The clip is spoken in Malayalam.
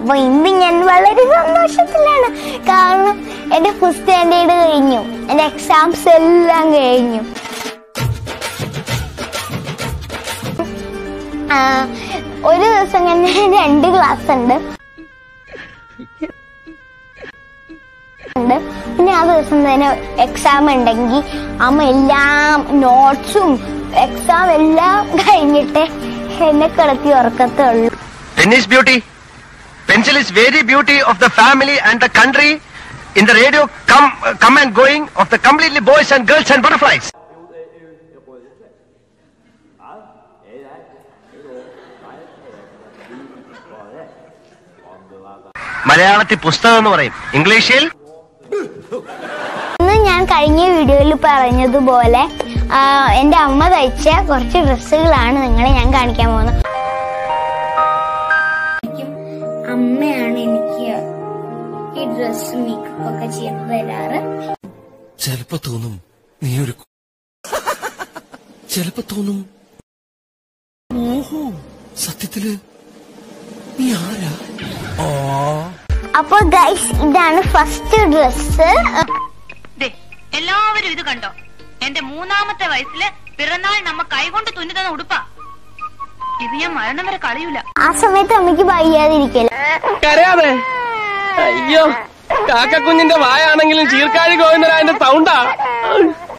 അപ്പൊ ഇന്ന് ഞാൻ വളരെ സന്തോഷത്തിലാണ്. കാരണം എന്റെ ഫസ്റ്റ് സ്റ്റാൻഡേർഡ് കഴിഞ്ഞു, എന്റെ എക്സാംസ് എല്ലാം കഴിഞ്ഞു. ഒരു ദിവസം തന്നെ 2 ക്ലാസ് ഉണ്ട്. പിന്നെ ആ ദിവസം തന്നെ എക്സാം ഉണ്ടെങ്കിൽ അമ്മ എല്ലാം നോട്ട്സും എക്സാം എല്ലാം കഴിഞ്ഞിട്ട് എന്നെ കിടത്തി ഉറക്കത്തുള്ളൂ. Pen is beauty. Pencil is very beauty of the family and the country. In the radio, come and going of the completely boys and girls and butterflies. മലയാളത്തിൽ പുസ്തകം എന്ന് പറയും, ഇംഗ്ലീഷിൽ. ഇന്ന് ഞാൻ കഴിഞ്ഞ വീഡിയോയിൽ പറഞ്ഞതുപോലെ എന്റെ അമ്മ തയ്ച്ച കുറച്ച് ഡ്രസ്സുകളാണ് നിങ്ങളെ ഞാൻ കാണിക്കാൻ പോകുന്നത്. അമ്മയാണ് എനിക്ക് ഈ ഡ്രസ് മേക്കപ്പ് ഒക്കെ ചെയ്ത് തരാറ്. ചിലപ്പോ തോന്നും നീ ഒരു ചിലപ്പോ തോന്നും ഓഹോ സത്യത്തില് നീ ആരാ. അപ്പൊ ഗൈസ് ഇതാണ് ഫസ്റ്റ് ഡ്രസ്. എല്ലാവരും ഇത് കണ്ടോ? എന്റെ 3ാമത്തെ വയസ്സില് പിറന്നാൾ നമ്മ കൈകൊണ്ട് തുന്നി തന്ന ഉടുപ്പാ. ഇത് ഞാൻ മരണം വരെ കളയൂല. ആ സമയത്ത് അമ്മയ്ക്ക് വയ്യാതിരിക്കല. കരയാതെ. അയ്യോ, കാക്കക്കുഞ്ഞിന്റെ വായാണെങ്കിലും ചീർക്കാഴി ഗോവിന്ദരായന്റെ സൗണ്ടാ.